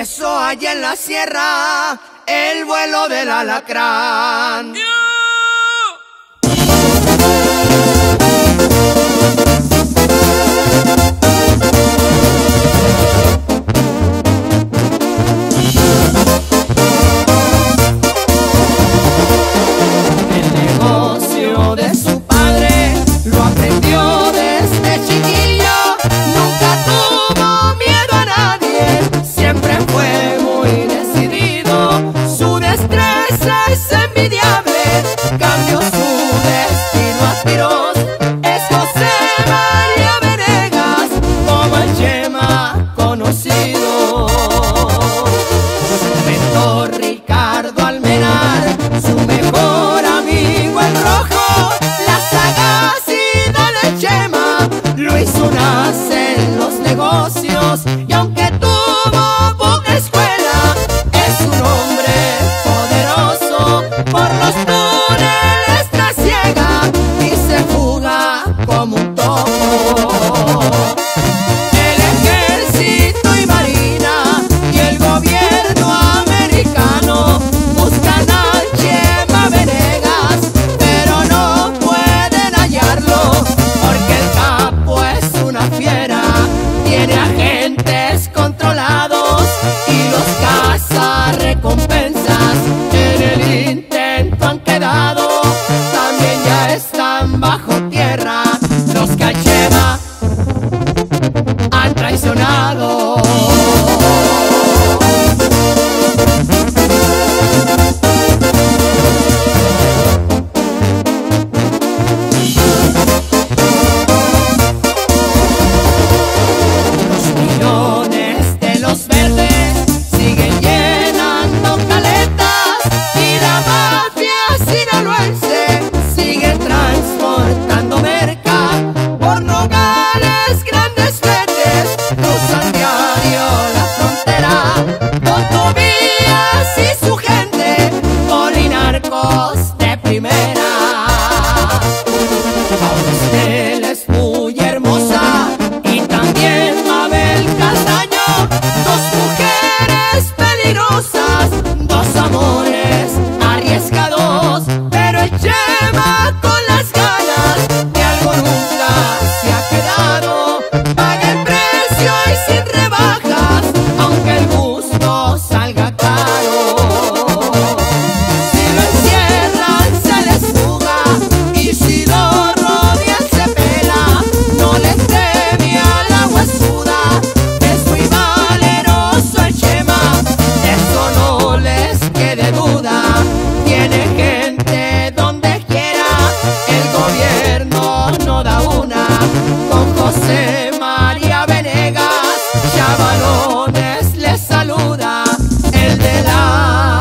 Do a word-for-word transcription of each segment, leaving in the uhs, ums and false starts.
empezó allá en la sierra el vuelo del alacrán. El negocio de su padre lo aprendió desde chiquillo. Nunca tuvo miedo a nadie, siempre fue muy decidido. Su destreza es envidiable, cambió su destino a tiros. Es José María Venegas, como el Chema conocido. Su mentor Ricardo Almenar, su mejor amigo el Rojo. La sagacidad del Chema lo hizo nacer en los negocios, y aunque tuvo poca escuela, es un hombre poderoso. Por los túneles trasiega y se fuga como un topo. El ejército y marina y el gobierno americano buscan al Chema Venegas, pero no pueden hallarlo, porque el capo es una fiera. Tiene agentes controlados y los caza recompensas. En el intento han quedado, también ya están bajo tierra los que al Chema han traicionado. Los millones de los verdes siguen llenando caletas, y la mafia sinaloense sigue transportando merca por Nogales. Grandes fletes cruzan diario la frontera con Tobías y su gente, polinarcos de primera. Paula es muy hermosa y también Mabel Castaño, dos mujeres peligrosas, dos amores arriesgados, pero el Chema con las ganas de algo nunca se ha quedado. Paga el precio y sin rebajas, aunque el gusto salga caro. Si lo encierran se les fuga, y si lo rodean se pela. No les teme al agua suda, es muy valeroso el Chema, de eso no les quede duda. Tiene gente donde quiera, el gobierno no da una. Con José María Venegas, Chavalones les saluda, el de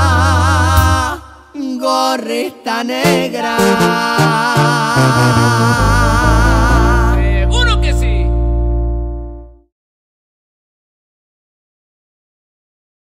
la gorrita negra.